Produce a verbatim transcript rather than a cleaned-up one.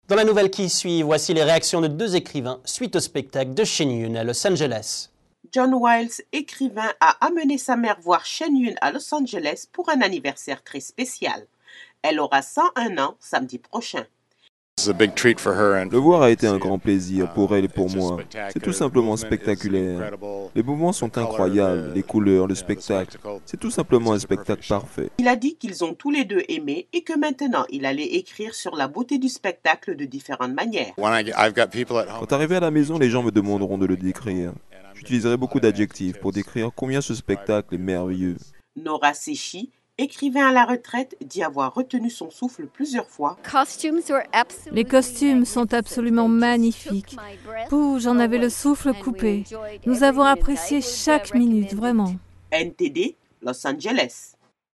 Dans la nouvelle qui suit, voici les réactions de deux écrivains suite au spectacle de Shen Yun à Los Angeles. John Wiles, écrivain, a amené sa mère voir Shen Yun à Los Angeles pour un anniversaire très spécial. Elle aura cent un ans samedi prochain. Le voir a été un grand plaisir pour elle et pour moi. C'est tout simplement spectaculaire. Les mouvements sont incroyables, les couleurs, le spectacle. C'est tout simplement un spectacle parfait. Il a dit qu'ils ont tous les deux aimé et que maintenant il allait écrire sur la beauté du spectacle de différentes manières. Quand arrivé à la maison, les gens me demanderont de le décrire. J'utiliserai beaucoup d'adjectifs pour décrire combien ce spectacle est merveilleux. Nora Sechi, écrivain à la retraite, dit avoir retenu son souffle plusieurs fois. Les costumes sont absolument magnifiques. Pouh, j'en avais le souffle coupé. Nous avons apprécié chaque minute, vraiment. N T D, Los Angeles.